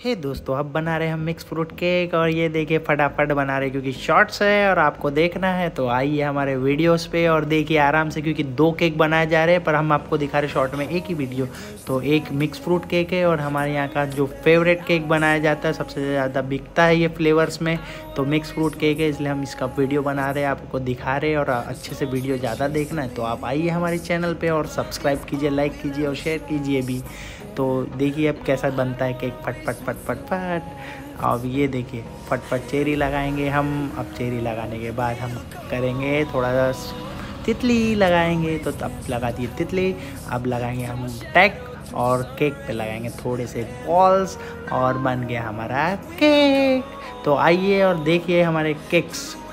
हे दोस्तों, अब बना रहे हैं हम मिक्स फ्रूट केक। और ये देखिए फटाफट बना रहे हैं क्योंकि शॉर्ट्स है और आपको देखना है तो आइए हमारे वीडियोस पे और देखिए आराम से, क्योंकि 2 केक बनाए जा रहे हैं पर हम आपको दिखा रहे शॉर्ट में एक ही वीडियो। तो एक मिक्स फ्रूट केक है और हमारे यहाँ का जो फेवरेट केक बनाया जाता है, सबसे ज़्यादा बिकता है ये फ्लेवर्स में, तो मिक्स फ्रूट केक है, इसलिए हम इसका वीडियो बना रहे हैं, आपको दिखा रहे हैं। और अच्छे से वीडियो ज़्यादा देखना है तो आप आइए हमारे चैनल पे और सब्सक्राइब कीजिए, लाइक कीजिए और शेयर कीजिए भी। तो देखिए अब कैसा बनता है केक, फट फट फट फट फट। अब ये देखिए फट फट चेरी लगाएंगे हम। अब चेरी लगाने के बाद हम करेंगे थोड़ा सा तितली लगाएंगे, तो तब लगा दिए तितली। अब लगाएंगे हम टैग और केक पे लगाएंगे थोड़े से बॉल्स और बन गया हमारा केक। तो आइए और देखिए हमारे केक्स।